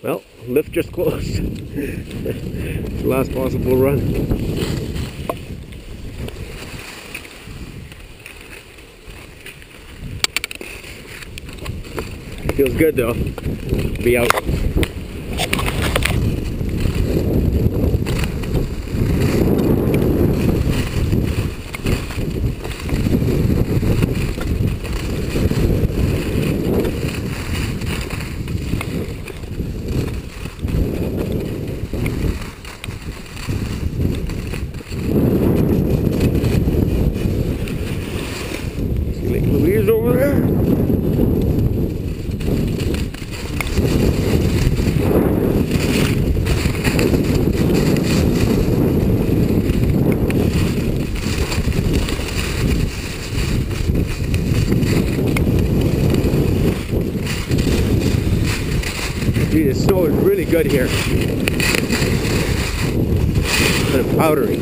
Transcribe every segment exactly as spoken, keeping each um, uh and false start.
Well, lift just closed. Last possible run. Feels good though. Be out. Louise over there. Gee, the snow is really good here. Kind of powdery.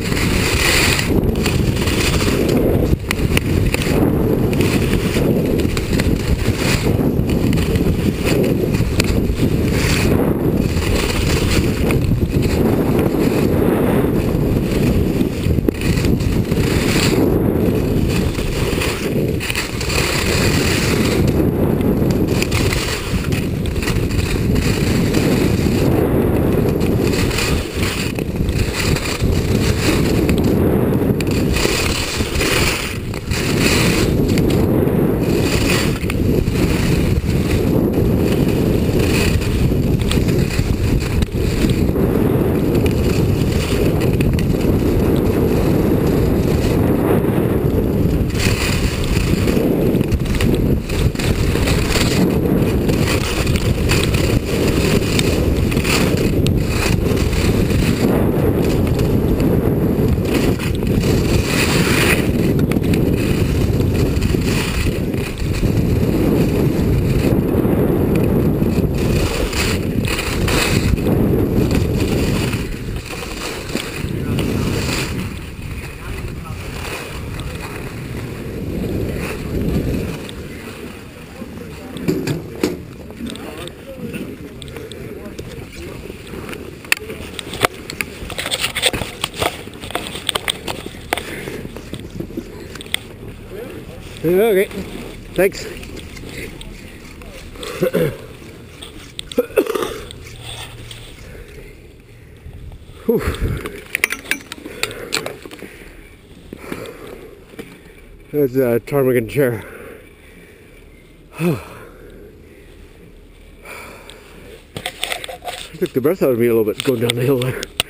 Okay, thanks. That's a Ptarmigan Chair. Took the breath out of me a little bit going down the hill there.